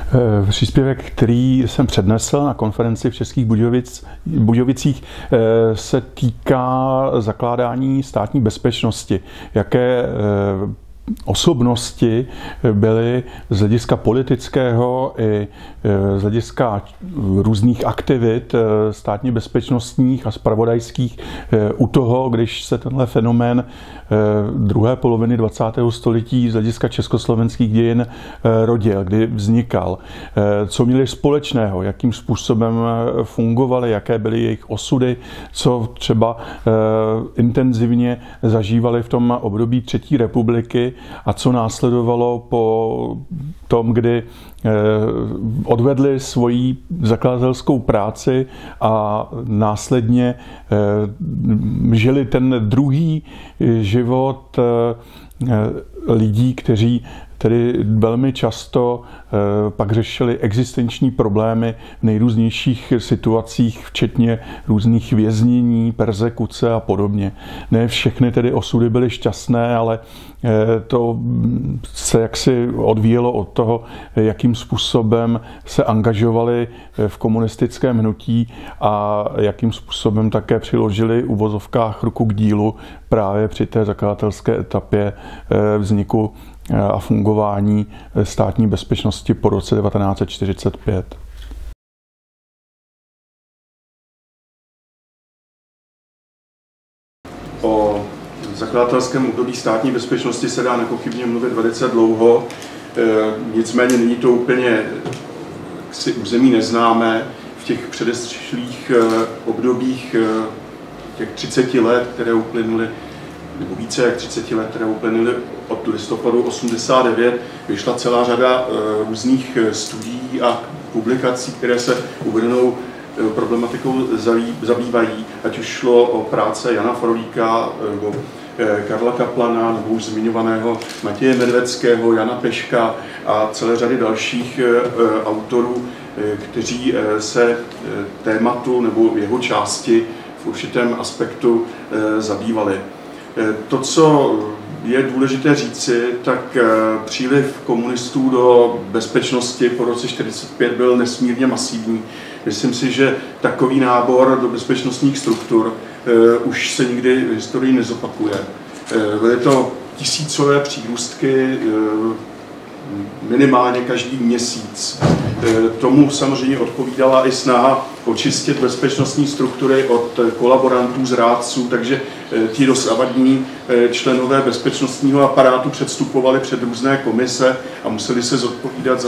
Příspěvek, který jsem přednesl na konferenci v Českých Budějovicích, se týká zakládání státní bezpečnosti. Jaké osobnosti byly z hlediska politického i z hlediska různých aktivit státně bezpečnostních a zpravodajských u toho, když se tenhle fenomén druhé poloviny 20. století z hlediska československých dějin rodil, kdy vznikal, co měli společného, jakým způsobem fungovali, jaké byly jejich osudy, co třeba intenzivně zažívali v tom období Třetí republiky a co následovalo po tom, kdy odvedli svoji zakladatelskou práci a následně žili ten druhý život lidí, kteří tedy velmi často pak řešili existenční problémy v nejrůznějších situacích, včetně různých věznění, perzekuce a podobně. Ne všechny tedy osudy byly šťastné, ale to se jaksi odvíjelo od toho, jakým způsobem se angažovali v komunistickém hnutí a jakým způsobem také přiložili v uvozovkách ruku k dílu právě při té zakladatelské etapě vzniku a fungování státní bezpečnosti po roce 1945. O zakladatelském období státní bezpečnosti se dá nepochybně mluvit velice dlouho, nicméně není to úplně si území neznámé. V těch předešlých obdobích těch 30 let, které uplynuly, nebo více jak 30 let, které uplynuly od listopadu 89, vyšla celá řada různých studií a publikací, které se uvedenou problematikou zabývají, ať už šlo o práce Jana Frolíka, nebo Karla Kaplana, nebo už zmiňovaného Matěje Medveckého, Jana Peška a celé řady dalších autorů, kteří se tématu nebo jeho části v určitém aspektu zabývali. To, co je důležité říci, tak příliv komunistů do bezpečnosti po roce 1945 byl nesmírně masivní. Myslím si, že takový nábor do bezpečnostních struktur už se nikdy v historii nezopakuje. Byly to tisícové přírůstky minimálně každý měsíc. Tomu samozřejmě odpovídala i snaha očistit bezpečnostní struktury od kolaborantů, zrádců, takže ti dosavadní členové bezpečnostního aparátu předstupovali před různé komise a museli se zodpovídat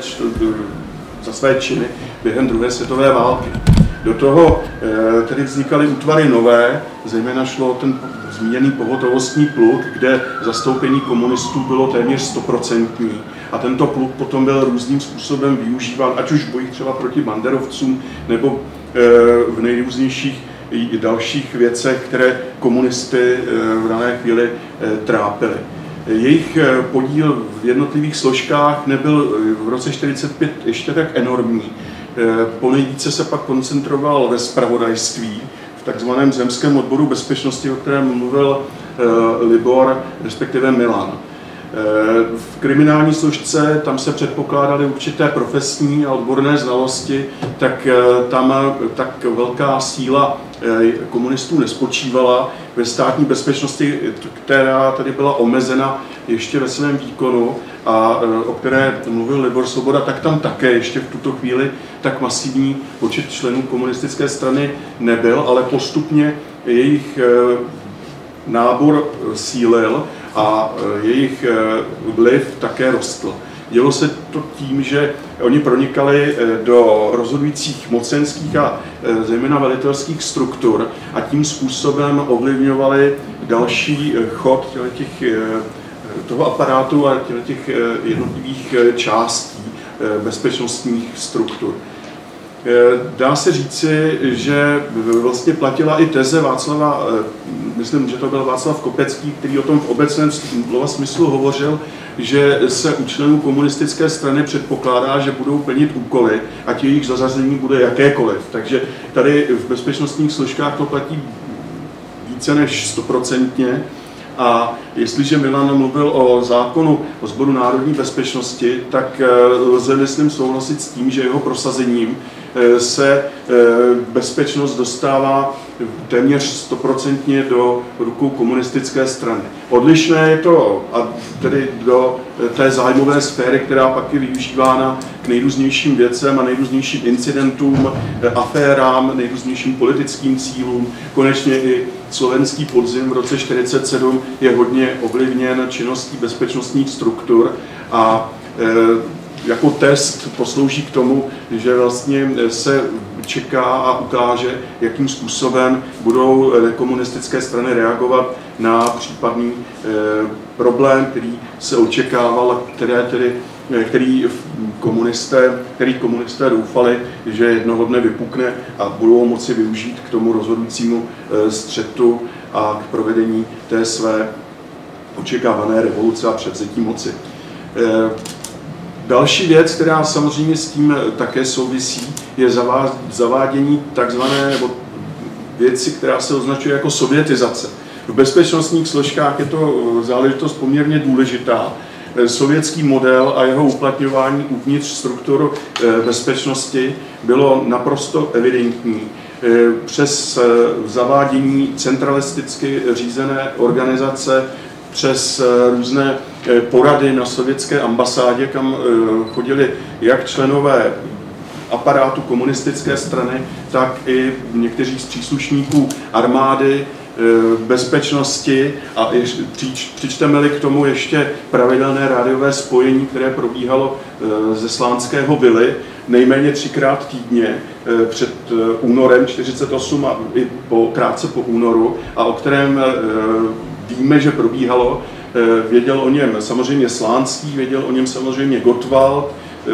za své činy během druhé světové války. Do toho tedy vznikaly útvary nové, zejména šlo o ten zmíněný pohotovostní pluk, kde zastoupení komunistů bylo téměř 100%. A tento pluk potom byl různým způsobem využíván, ať už v bojích třeba proti banderovcům, nebo v nejrůznějších dalších věcech, které komunisty v dané chvíli trápily. Jejich podíl v jednotlivých složkách nebyl v roce 1945 ještě tak enormní. Ponejvíce se pak koncentroval ve zpravodajství, v takzvaném zemském odboru bezpečnosti, o kterém mluvil Libor, respektive Milan. V kriminální složce tam se předpokládaly určité profesní a odborné znalosti, tak tam tak velká síla komunistů nespočívala. Ve státní bezpečnosti, která tady byla omezena ještě ve svém výkonu a o které mluvil Libor Svoboda, tak tam také ještě v tuto chvíli tak masivní počet členů komunistické strany nebyl, ale postupně jejich nábor sílil a jejich vliv také rostl. Dělo se to tím, že oni pronikali do rozhodujících mocenských a zejména velitelských struktur a tím způsobem ovlivňovali další chod toho aparátu a těch jednotlivých částí bezpečnostních struktur. Dá se říci, že vlastně platila i teze Václava, myslím, že to byl Václav Kopecký, který o tom v obecném slova smyslu hovořil, že se u členů komunistické strany předpokládá, že budou plnit úkoly, ať jejich zařazení bude jakékoliv. Takže tady v bezpečnostních složkách to platí více než 100%. A jestliže Milan mluvil o zákonu o Sboru národní bezpečnosti, tak lze, myslím, souhlasit s tím, že jeho prosazením se bezpečnost dostává téměř 100% do rukou komunistické strany. Odlišné je to a tedy do té zájmové sféry, která pak je využívána k nejrůznějším věcem a nejrůznějším incidentům, aférám, nejrůznějším politickým cílům. Konečně i slovenský podzim v roce 1947 je hodně ovlivněn činností bezpečnostních struktur a jako test poslouží k tomu, že vlastně se čeká a ukáže, jakým způsobem budou komunistické strany reagovat na případný problém, který se očekával, který komunisté doufali, že jednoho dne vypukne a budou moci využít k tomu rozhodujícímu střetu a k provedení té své očekávané revoluce a převzetí moci. Další věc, která samozřejmě s tím také souvisí, je zavádění takzvané nebo věci, která se označuje jako sovětizace. V bezpečnostních složkách je to záležitost poměrně důležitá. Sovětský model a jeho uplatňování uvnitř struktur bezpečnosti bylo naprosto evidentní. Přes zavádění centralisticky řízené organizace, přes různé porady na sovětské ambasádě, kam chodili jak členové aparátu komunistické strany, tak i někteří z příslušníků armády, bezpečnosti a přičteme-li k tomu ještě pravidelné rádiové spojení, které probíhalo ze Slánského Vily nejméně 3krát týdně před únorem 1948 a i krátce po únoru, a o kterém víme, že probíhalo. Věděl o něm samozřejmě Slánský, věděl o něm samozřejmě Gottwald,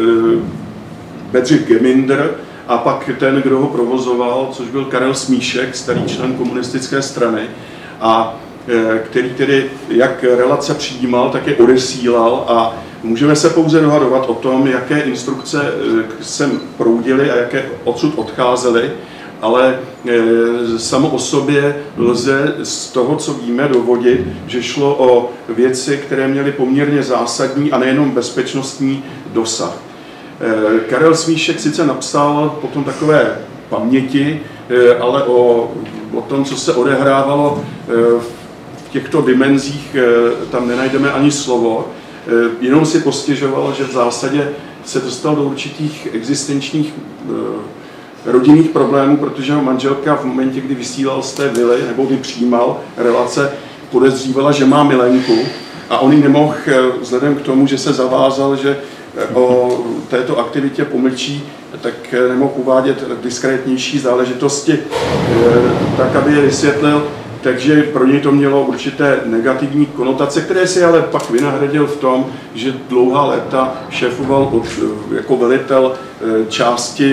Bedřich Geminder a pak ten, kdo ho provozoval, což byl Karel Smíšek, starý člen komunistické strany, a který tedy jak relace přijímal, tak je odesílal, a můžeme se pouze dohadovat o tom, jaké instrukce sem proudily a jaké odsud odcházely, ale samo o sobě lze z toho, co víme, dovodit, že šlo o věci, které měly poměrně zásadní a nejenom bezpečnostní dosah. Karel Smíšek sice napsal potom takové paměti, ale o tom, co se odehrávalo v těchto dimenzích, tam nenajdeme ani slovo. Jenom si postěžoval, že v zásadě se dostal do určitých existenčních rodinných problémů, protože jeho manželka v momentě, kdy vysílal z té vily, nebo kdy přijímal relace, podezřívala, že má milenku, a on ji nemohl, vzhledem k tomu, že se zavázal, že o této aktivitě pomlčí, tak nemohl uvádět diskrétnější záležitosti, tak aby je vysvětlil. Takže pro něj to mělo určité negativní konotace, které si ale pak vynahradil v tom, že dlouhá léta šéfoval jako velitel části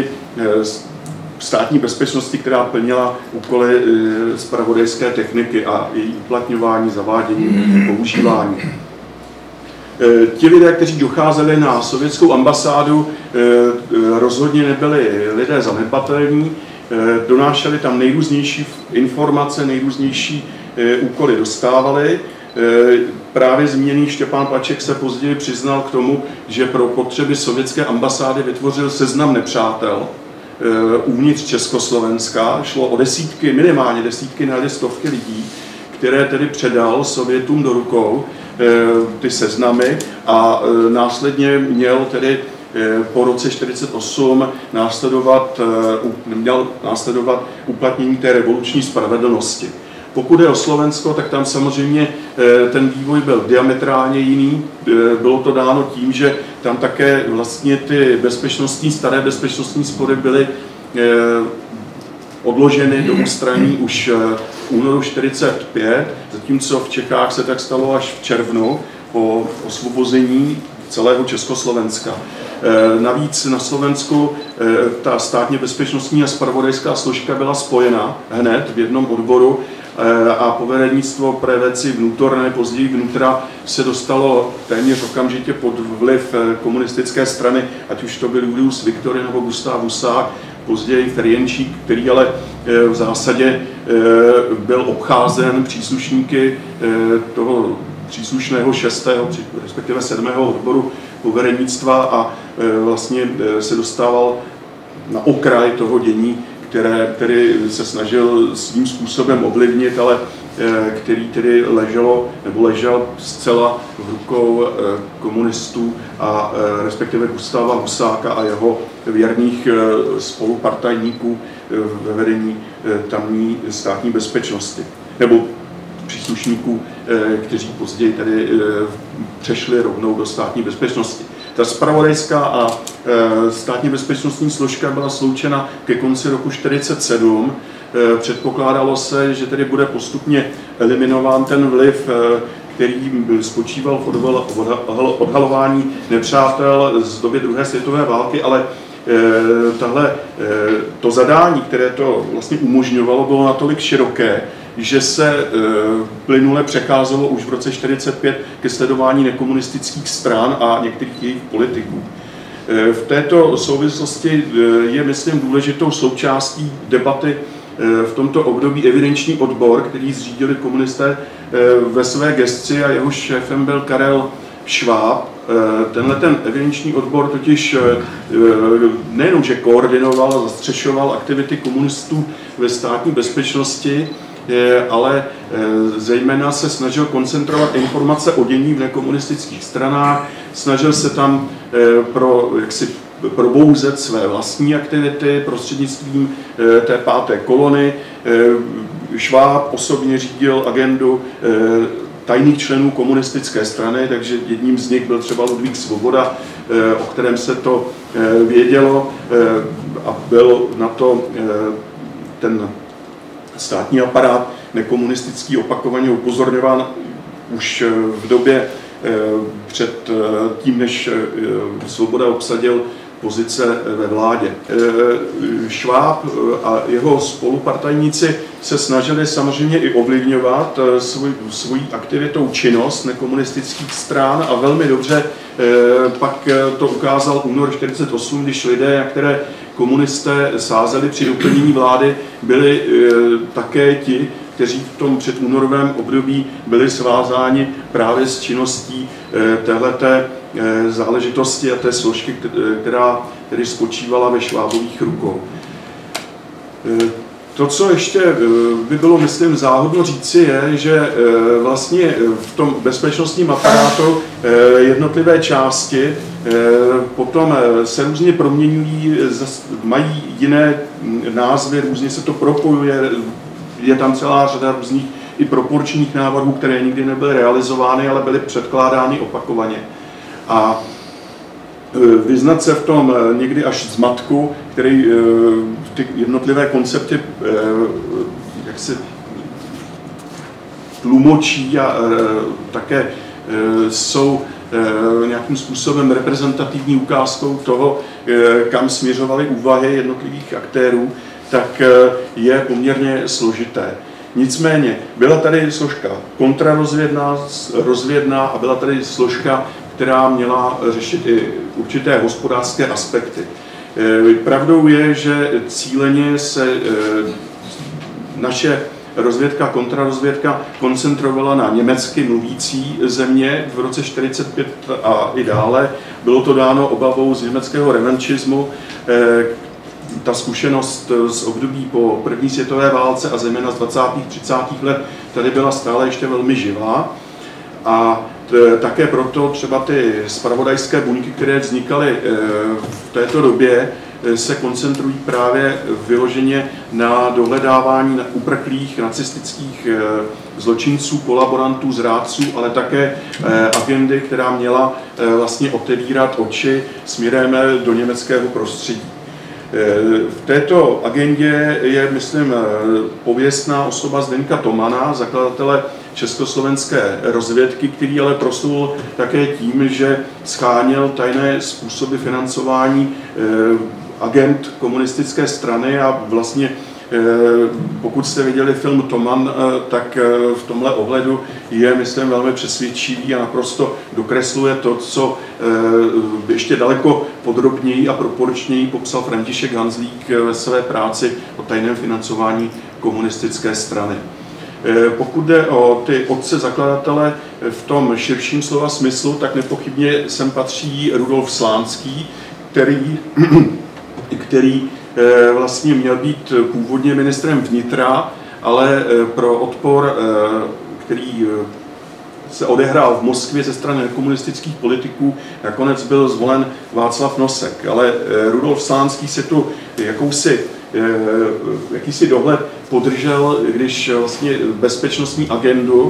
státní bezpečnosti, která plnila úkoly zpravodajské techniky a její uplatňování, zavádění, používání. Ti lidé, kteří docházeli na sovětskou ambasádu, rozhodně nebyli lidé zanedbatelní, donášeli tam nejrůznější informace, nejrůznější úkoly dostávali. Právě zmíněný Štěpán Plaček se později přiznal k tomu, že pro potřeby sovětské ambasády vytvořil seznam nepřátel uvnitř Československa. Šlo o desítky, minimálně desítky, ne stovky lidí, které tedy předal Sovětům do rukou, ty seznamy, a následně měl tedy po roce 1948 měl následovat uplatnění té revoluční spravedlnosti. Pokud je o Slovensko, tak tam samozřejmě ten vývoj byl diametrálně jiný. Bylo to dáno tím, že tam také vlastně ty staré bezpečnostní spory byly odloženy do ústraní už v únoru 1945, zatímco v Čechách se tak stalo až v červnu po osvobození celého Československa. Navíc na Slovensku ta státně bezpečnostní a zpravodajská složka byla spojena hned v jednom odboru a povedenictvo pre veci vnútorné, později vnitra, se dostalo téměř okamžitě pod vliv komunistické strany, ať už to byl Julius Viktory nebo Gustav Husák, později Ferjenčík, který ale v zásadě byl obcházen příslušníky toho příslušného 6., respektive 7. odboru poverenictva a vlastně se dostával na okraj toho dění, který se snažil svým způsobem ovlivnit, ale který tedy ležel zcela v rukou komunistů a respektive Gustáva Husáka a jeho věrných spolupartajníků ve vedení tamní státní bezpečnosti. Nebo příslušníků, kteří později tedy přešli rovnou do státní bezpečnosti. Ta zpravodajská a státní bezpečnostní složka byla sloučena ke konci roku 1947. Předpokládalo se, že tedy bude postupně eliminován ten vliv, který spočíval v odhalování nepřátel z doby druhé světové války, ale to zadání, které to vlastně umožňovalo, bylo natolik široké, že se plynule přecházelo už v roce 1945 ke sledování nekomunistických stran a některých jejich politiků. V této souvislosti je, myslím, důležitou součástí debaty v tomto období evidenční odbor, který zřídili komunisté ve své gesci a jehož šéfem byl Karel Šváb. Ten evidenční odbor totiž nejenom, že koordinoval a zastřešoval aktivity komunistů ve státní bezpečnosti, ale zejména se snažil koncentrovat informace o dění v nekomunistických stranách, snažil se tam probouzet své vlastní aktivity prostřednictvím té 5. kolony. Šváb osobně řídil agendu tajných členů komunistické strany, takže jedním z nich byl třeba Ludvík Svoboda, o kterém se to vědělo a byl na to ten státní aparát nekomunistický opakovaně upozorňován už v době před tím, než Svoboda obsadil pozice ve vládě. Šváb a jeho spolupartajníci se snažili samozřejmě i ovlivňovat svojí aktivitou činnost nekomunistických stran a velmi dobře pak to ukázal únor 1948, když lidé, na které komunisté sázeli při doplnění vlády, byli také ti, kteří v tom předúnorovém období byli svázáni právě s činností téhleté záležitosti a té složky, která tedy spočívala ve Švábových rukou. To, co ještě by bylo, myslím, záhodno říci, je, že vlastně v tom bezpečnostním aparátu jednotlivé části potom se různě proměňují, mají jiné názvy, různě se to propojuje, je tam celá řada různých i proporčních návrhů, které nikdy nebyly realizovány, ale byly předkládány opakovaně. A vyznat se v tom někdy až zmatku, který ty jednotlivé koncepty jak se tlumočí a také jsou nějakým způsobem reprezentativní ukázkou toho, kam směřovaly úvahy jednotlivých aktérů, tak je poměrně složité. Nicméně byla tady složka kontrarozvědná a byla tady složka, která měla řešit i určité hospodářské aspekty. Pravdou je, že cíleně se naše rozvědka, kontrarozvědka koncentrovala na německy mluvící země v roce 1945 a i dále. Bylo to dáno obavou z německého revanšismu. Ta zkušenost z období po první světové válce a zejména z 20. 30. let tady byla stále ještě velmi živá. A také proto třeba ty zpravodajské buňky, které vznikaly v této době, se koncentrují právě vyloženě na dohledávání uprchlých nacistických zločinců, kolaborantů, zrádců, ale také agendy, která měla vlastně otevírat oči směrem do německého prostředí. V této agendě je, myslím, pověstná osoba Zdeňka Tomana, zakladatele československé rozvědky, který ale proslul také tím, že sháněl tajné způsoby financování agent komunistické strany a vlastně Pokud jste viděli film Toman, tak v tomhle ohledu je, myslím, velmi přesvědčivý a naprosto dokresluje to, co ještě daleko podrobněji a proporčněji popsal František Hanzlík ve své práci o tajném financování komunistické strany. Pokud jde o ty otce zakladatele v tom širším slova smyslu, tak nepochybně sem patří Rudolf Slánský, který vlastně měl být původně ministrem vnitra, ale pro odpor, který se odehrál v Moskvě ze strany komunistických politiků, nakonec byl zvolen Václav Nosek. Ale Rudolf Slánský se tu jakýsi dohled podržel, když vlastně bezpečnostní agendu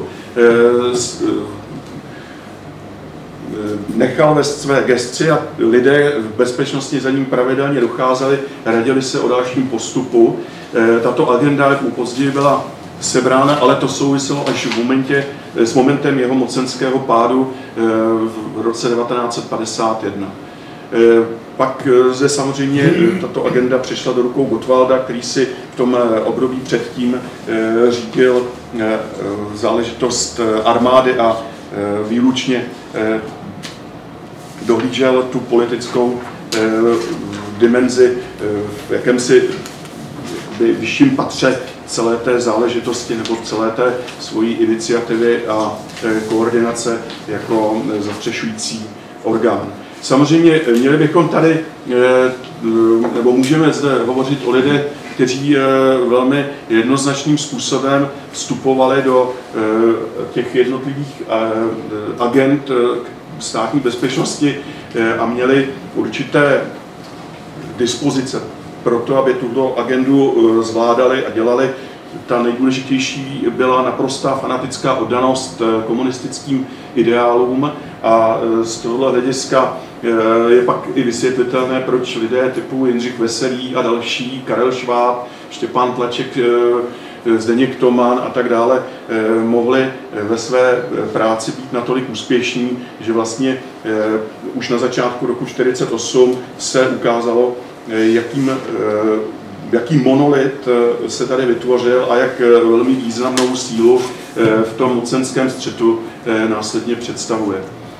nechal ve své gesci a lidé v bezpečnosti za ním pravidelně docházeli, radili se o dalším postupu. Tato agenda později byla sebrána, ale to souviselo až s momentem jeho mocenského pádu v roce 1951. Pak zde samozřejmě tato agenda přešla do rukou Gottwalda, který si v tom období předtím řídil záležitost armády a výlučně dohlížel tu politickou dimenzi v jakémsi vyšším patře celé té záležitosti nebo celé té svojí iniciativy a koordinace jako zastřešující orgán. Samozřejmě měli bychom tady, nebo můžeme zde hovořit o lidech, kteří velmi jednoznačným způsobem vstupovali do těch jednotlivých agent státní bezpečnosti a měli určité dispozice pro to, aby tuto agendu zvládali a dělali. Ta nejdůležitější byla naprostá fanatická oddanost komunistickým ideálům a z tohohle hlediska je pak i vysvětlitelné, proč lidé typu Jindřich Veselý a další, Karel Šváb, Štěpán Tlaček, Zdeněk Toman a tak dále, mohli ve své práci být natolik úspěšní, že vlastně už na začátku roku 1948 se ukázalo, jaký monolit se tady vytvořil a jak velmi významnou sílu v tom mocenském střetu následně představuje.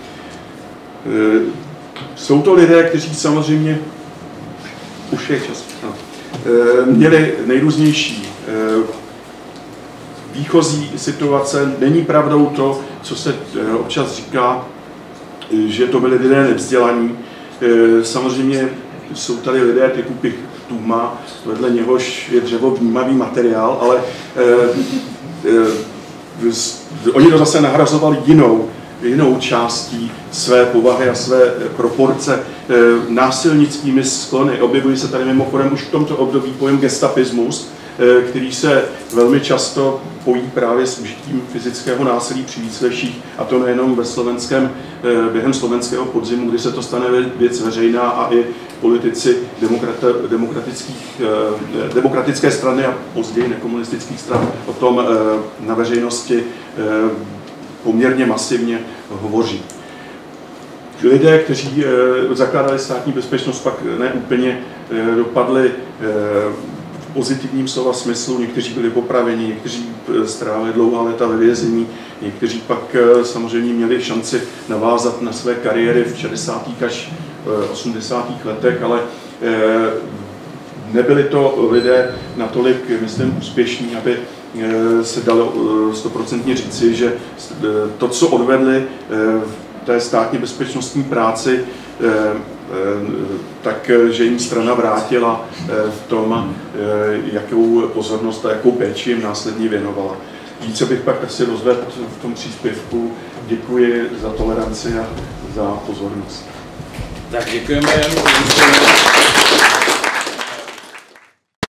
Jsou to lidé, kteří samozřejmě už je čas, měli nejrůznější výchozí situace. Není pravdou to, co se občas říká, že to byli lidé nevzdělaní. Samozřejmě jsou tady lidé typu Pichtuma, vedle něhož je dřevo vnímavý materiál, ale oni to zase nahrazovali jinou částí své povahy a své proporce násilnickými sklony. Objevují se tady mimochodem už v tomto období pojem gestapismus, který se velmi často pojí právě s užitím fyzického násilí při výsleších, a to nejenom během slovenského podzimu, kdy se to stane věc veřejná a i politici demokratické strany a později nekomunistických stran o tom na veřejnosti poměrně masivně hovoří. Lidé, kteří zakládali státní bezpečnost, pak neúplně dopadli v pozitivním slova smyslu. Někteří byli popraveni, někteří strávili dlouhá léta ve vězení, někteří pak samozřejmě měli šanci navázat na své kariéry v 60. až 80. letech, ale nebyli to lidé natolik, myslím, úspěšní, aby se dalo 100% říci, že to, co odvedli v té státní bezpečnostní práci, takže jim strana vrátila v tom, jakou pozornost a jakou péči jim následně věnovala. Více bych pak asi rozvedl v tom příspěvku. Děkuji za toleranci a za pozornost. Tak děkujeme.